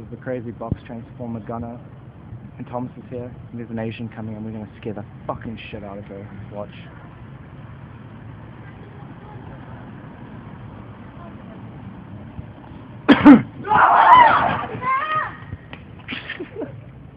with the crazy box transformer gunner. And Thomas is here, and there's an Asian coming, and we're gonna scare the fucking shit out of her. Watch.